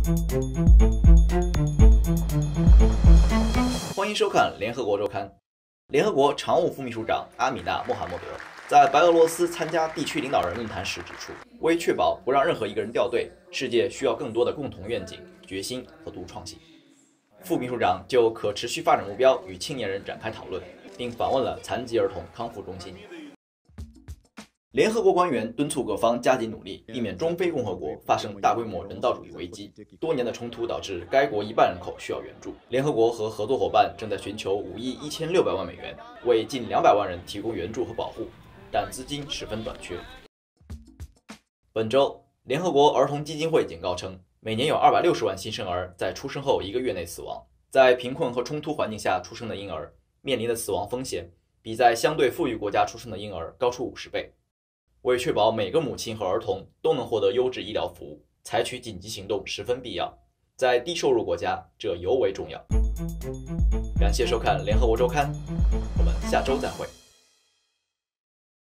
欢迎收看联合国周刊。联合国常务副秘书长阿米纳·穆罕默德在白俄罗斯参加地区领导人论坛时指出，为确保不让任何一个人掉队，世界需要更多的共同愿景、决心和独创性。副秘书长就可持续发展目标与青年人展开讨论，并访问了残疾儿童康复中心。联合国官员敦促各方加紧努力，避免中非共和国发生大规模人道主义危机。多年的冲突导致该国1半人口需要援助。联合国和合作伙伴正在寻求5亿1600万美元，为近200万人提供援助和保护，但资金十分短缺。本周，联合国儿童基金会警告称，每年有260万新生儿在出生后1个月内死亡。在贫困和冲突环境下出生的婴儿面临的死亡风险，比在相对富裕国家出生的婴儿高出50倍。为确保每个母亲和儿童都能获得优质医疗服务，采取紧急行动十分必要。在低收入国家，这尤为重要。感谢收看联合国周刊，我们下周再会。